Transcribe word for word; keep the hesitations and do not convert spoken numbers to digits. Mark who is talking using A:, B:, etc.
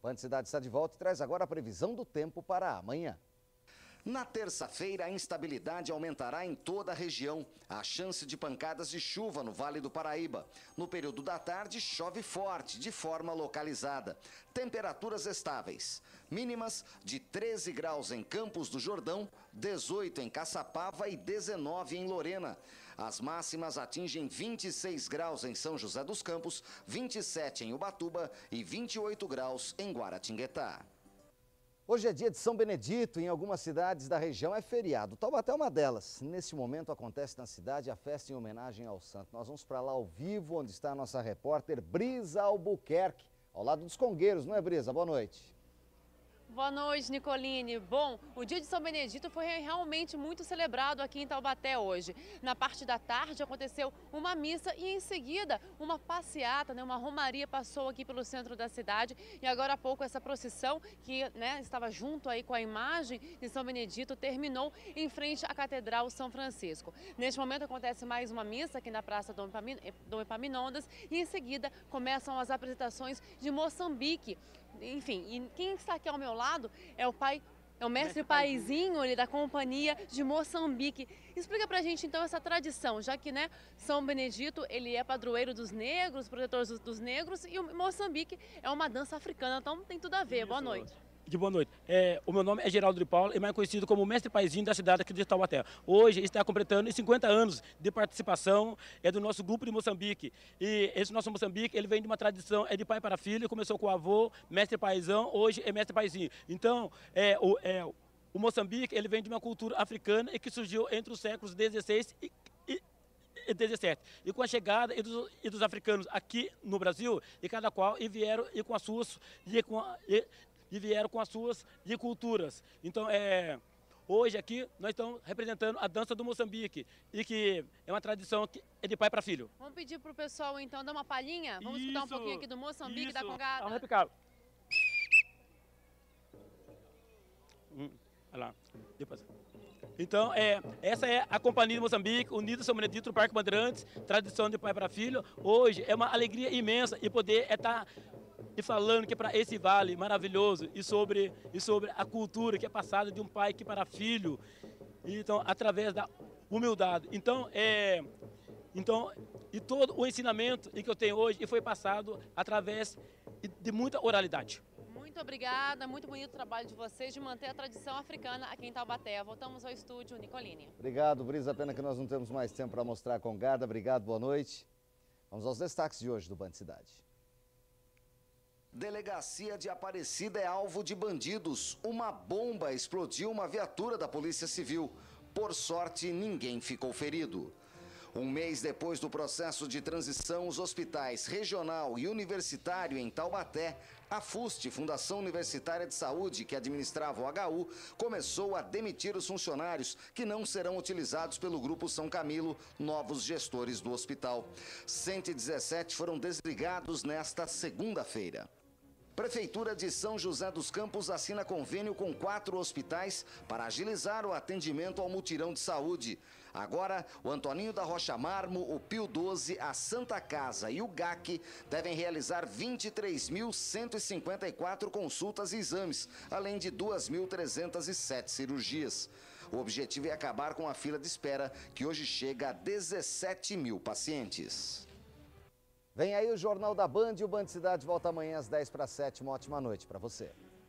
A: Band Cidade está de volta e traz agora a previsão do tempo para amanhã.
B: Na terça-feira, a instabilidade aumentará em toda a região. Há chance de pancadas de chuva no Vale do Paraíba. No período da tarde, chove forte, de forma localizada. Temperaturas estáveis. Mínimas de treze graus em Campos do Jordão, dezoito em Caçapava e dezenove em Lorena. As máximas atingem vinte e seis graus em São José dos Campos, vinte e sete em Ubatuba e vinte e oito graus em Guaratinguetá.
A: Hoje é dia de São Benedito, em algumas cidades da região é feriado. Taubaté é uma delas. Neste momento acontece na cidade a festa em homenagem ao santo. Nós vamos para lá ao vivo, onde está a nossa repórter Brisa Albuquerque, ao lado dos congueiros, não é, Brisa? Boa noite.
C: Boa noite, Nicoline. Bom, o dia de São Benedito foi realmente muito celebrado aqui em Taubaté hoje. Na parte da tarde aconteceu uma missa e em seguida uma passeata, né, uma romaria passou aqui pelo centro da cidade e agora há pouco essa procissão que né, estava junto aí com a imagem de São Benedito terminou em frente à Catedral São Francisco. Neste momento acontece mais uma missa aqui na Praça Dom Epaminondas e em seguida começam as apresentações de Moçambique. Enfim, e quem está aqui ao meu lado é o pai, é o mestre Paizinho ele, da Companhia de Moçambique. Explica pra gente então essa tradição, já que né, São Benedito ele é padroeiro dos negros, protetor dos, dos negros e o Moçambique é uma dança africana, então tem tudo a ver. Isso. Boa noite.
D: De boa noite. É, o meu nome é Geraldo de Paula e mais conhecido como Mestre Paizinho da cidade aqui de Taubaté. Hoje está completando cinquenta anos de participação é do nosso grupo de Moçambique. E esse nosso Moçambique, ele vem de uma tradição, é de pai para filho, começou com o avô, Mestre Paizão, hoje é Mestre Paizinho. Então, é, o, é, o Moçambique, ele vem de uma cultura africana e que surgiu entre os séculos dezesseis e e dezessete. E com a chegada e dos, e dos africanos aqui no Brasil, e cada qual e vieram e com as suas e com a, e, e vieram com as suas de culturas. Então, é, hoje aqui nós estamos representando a dança do Moçambique, e que é uma tradição que é de pai para filho.
C: Vamos pedir para o pessoal então dar uma palhinha? Vamos
D: Isso,
C: escutar um pouquinho aqui do Moçambique,
D: isso.
C: da Congada.
D: Vamos replicar. Hum, olha lá, depois. Então, é, essa é a Companhia de Moçambique, Unido São Benedito do Parque Bandeirantes, tradição de pai para filho. Hoje é uma alegria imensa e poder estar e falando que para esse vale maravilhoso e sobre, e sobre a cultura que é passada de um pai que para filho, então através da humildade. Então, é, então e todo o ensinamento que eu tenho hoje e foi passado através de muita oralidade.
C: Muito obrigada, muito bonito o trabalho de vocês de manter a tradição africana aqui em Taubaté. Voltamos ao estúdio, Nicoline.
A: Obrigado, Brisa. Pena que nós não temos mais tempo para mostrar a Congada. Obrigado, boa noite. Vamos aos destaques de hoje do Band Cidade.
B: Delegacia de Aparecida é alvo de bandidos. Uma bomba explodiu uma viatura da Polícia Civil. Por sorte, ninguém ficou ferido. Um mês depois do processo de transição, os hospitais regional e universitário em Taubaté, a FUST, Fundação Universitária de Saúde, que administrava o H U, começou a demitir os funcionários que não serão utilizados pelo Grupo São Camilo, novos gestores do hospital. cento e dezessete foram desligados nesta segunda-feira. Prefeitura de São José dos Campos assina convênio com quatro hospitais para agilizar o atendimento ao mutirão de saúde. Agora, o Antoninho da Rocha Marmo, o Pio doze, a Santa Casa e o G A C devem realizar vinte e três mil cento e cinquenta e quatro consultas e exames, além de duas mil trezentas e sete cirurgias. O objetivo é acabar com a fila de espera, que hoje chega a dezessete mil pacientes.
A: Vem aí o Jornal da Band e o Band Cidade volta amanhã às dez para as sete. Uma ótima noite para você.